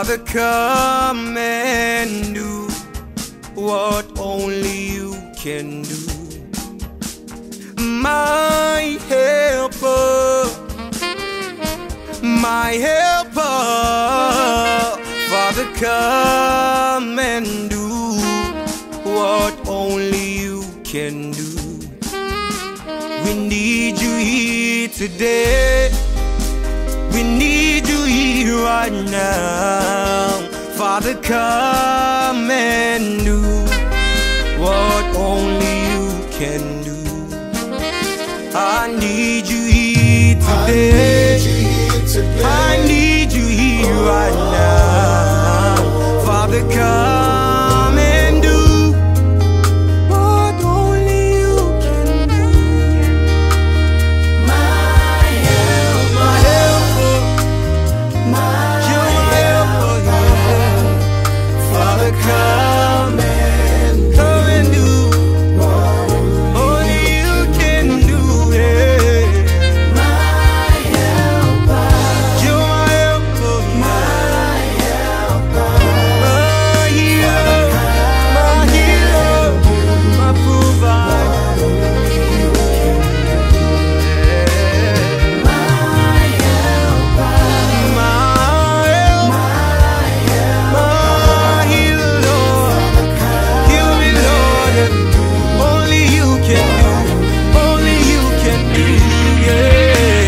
Father, come and do what only you can do. My helper, my helper. Father, come and do what only you can do. We need you here today. We need you here right now. Father, come and do what only you can do. I need you here today. I need you here right now. Father, come and do what only you can do. My helper, you're my helper, yeah. Father, come and do what only you can do, yeah. My helper, you're my helper, my helper, my healer, my provider. My helper, my healer, Lord. Heal me, Lord. Only you can do, only you can do, yeah.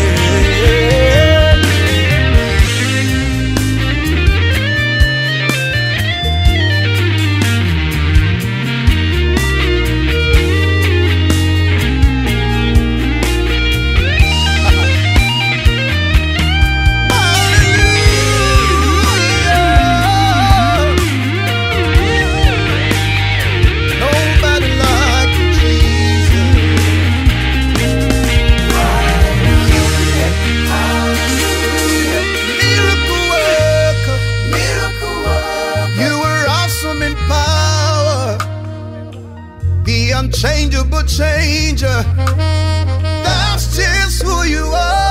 Nobody like you, Jesus. Miracle worker, you were awesome in power, the unchangeable changer. That's just who you are.